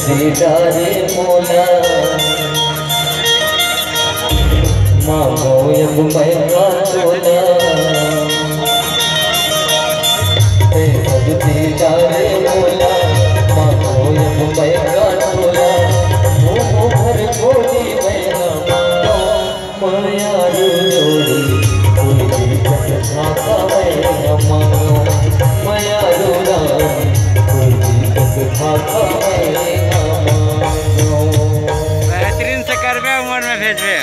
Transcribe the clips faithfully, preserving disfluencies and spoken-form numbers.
दीदारे मौला मांगो अब मैं का चोला अब दीदारे मौला मांगो अब मैं का चोला मुँह भर गोली मैं मांगो मायारू जोड़ी कोई दिक्कत खाता मैं मांगो मायारू रानी कोई दिक्कत खाता बेहतरीन से करबे उमर में भेजबे।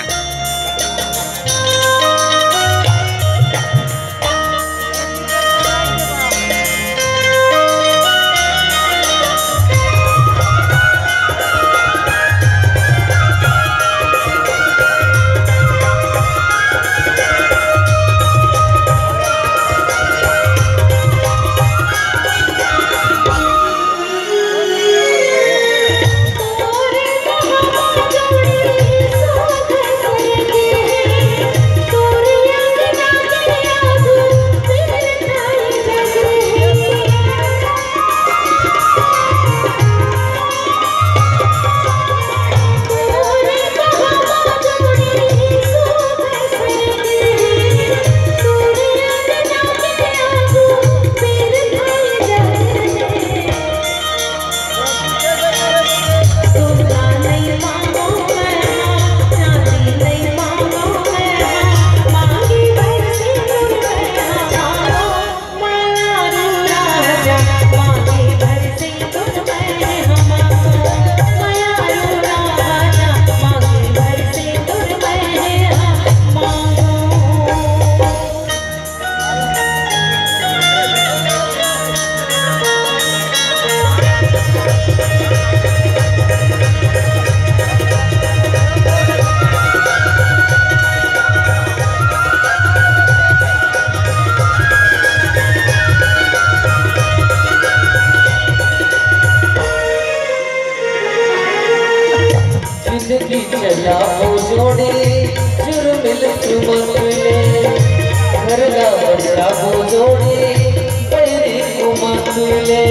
जिंदगी चला हो जोड़े जुर्मिल सुमतले घर का बड़ा हो जोड़े बड़ी कुमतले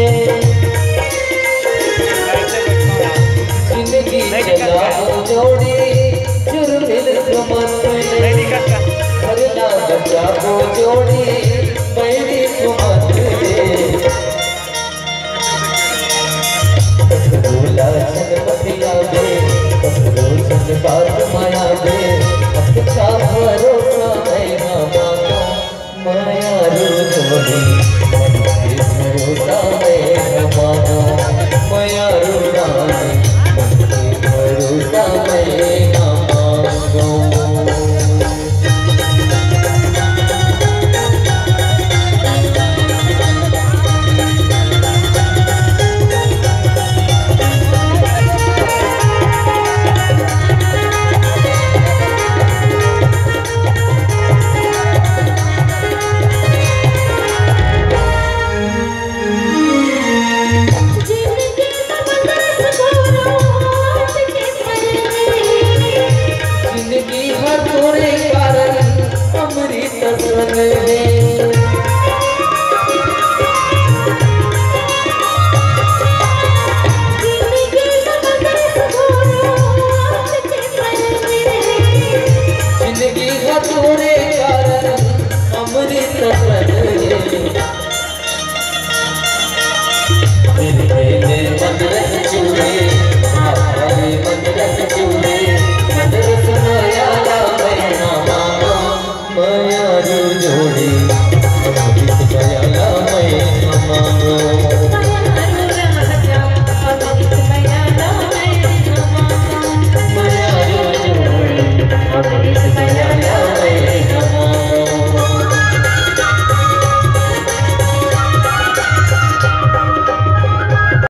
जिंदगी चला हो जोड़े जुर्मिल सुमतले घर का बड़ा हो जोड़े बड़ी कुमतले बोला जनपतिया दे बात माया दे अच्छा भरोसा है मांगो माया रू जोड़ी भरोसा है मांगो माया रू रानी भरोसा है मांगो। मेरे मन रह चुके